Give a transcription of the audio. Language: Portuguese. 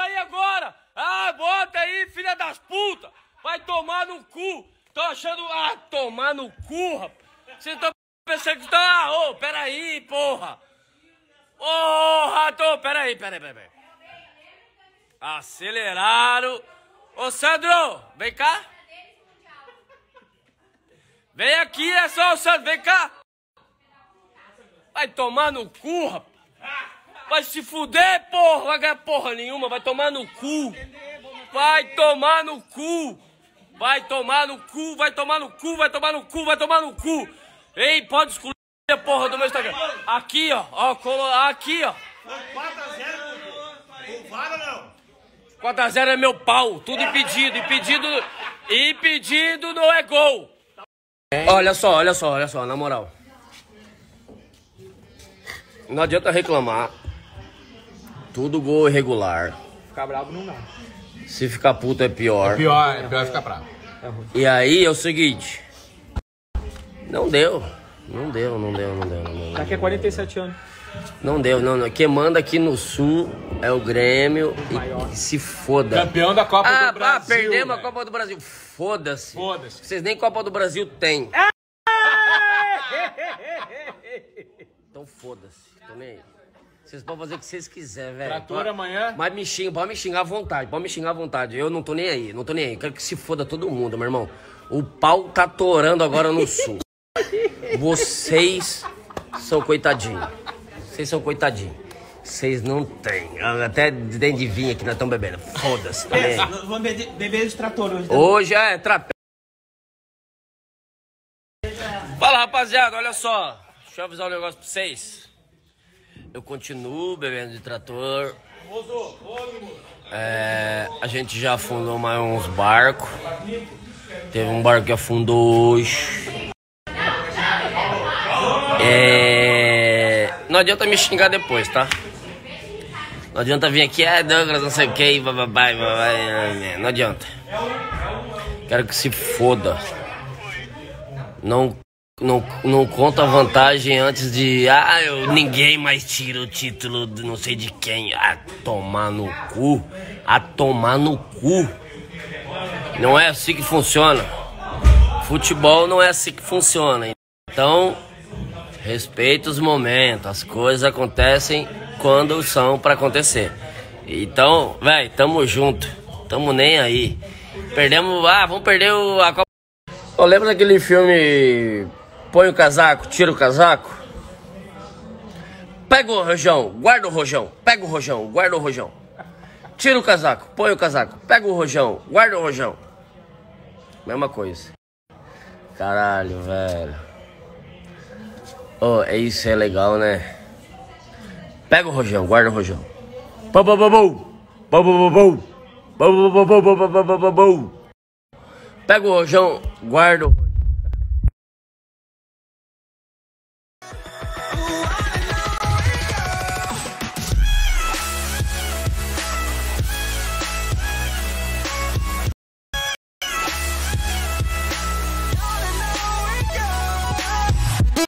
aí agora. Ah, bota aí, filha das putas. Vai tomar no cu. Tô achando... Ah, tomar no cu, rapaz. Vocês estão pensando que estão... Ah, ô, peraí, porra. Porra, peraí. Aceleraram. Ô, Sandro, vem cá. Vem aqui, é só o Sandro, vem cá. Vai tomar no cu, rapaz. Vai se fuder, porra. Vai ganhar porra nenhuma, vai tomar no cu. Vai tomar no cu. Vai tomar no cu, vai tomar no cu, vai tomar no cu, vai tomar no cu. Ei, pode excluir a porra do meu Instagram. Aqui, ó. Aqui, ó. 4x0 é meu pau. Tudo impedido. Impedido não é gol. Olha só, na moral. Não adianta reclamar. Tudo gol irregular. Ficar bravo não dá. Se ficar puto é pior. É pior ficar bravo. E aí é o seguinte. Não deu. Daqui a 47 anos. Não deu. Quem manda aqui no Sul é o Grêmio e se foda. Campeão da Copa do Brasil. Ah, perdemos a Copa do Brasil. Foda-se. Vocês nem Copa do Brasil têm. Então foda-se. Tô nem aí. Vocês podem fazer o que vocês quiserem, velho. Trator amanhã. Mas pode me xingar à vontade. Eu não tô nem aí. Quero que se foda todo mundo, meu irmão. O pau tá torando agora no Sul. Vocês são coitadinhos. Vocês não têm. Até tem de vinho aqui, nós estamos bebendo. Foda-se também. Vamos beber de trator hoje. Hoje é trator. Fala, rapaziada, olha só. Deixa eu avisar um negócio pra vocês. Eu continuo bebendo de trator. A gente já afundou mais uns barcos. Teve um barco que afundou hoje. Não adianta me xingar depois, tá? Não adianta vir aqui, Douglas, não sei o que, não adianta. Quero que se foda. Não conta a vantagem antes de... ninguém mais tira o título de não sei de quem. Tomar no cu. Tomar no cu. Não é assim que funciona. Futebol não é assim que funciona. Então, respeita os momentos. As coisas acontecem quando são pra acontecer. Então, velho, tamo junto. Tamo nem aí. Perdemos... vamos perder a Copa... Lembra daquele filme... Põe o casaco, tira o casaco. Pega o rojão, guarda o rojão. Pega o rojão, guarda o rojão. Tira o casaco, põe o casaco. Pega o rojão, guarda o rojão. Mesma coisa. Caralho, velho. Isso é legal, né? Pega o rojão, guarda o rojão. Pega o rojão, guarda o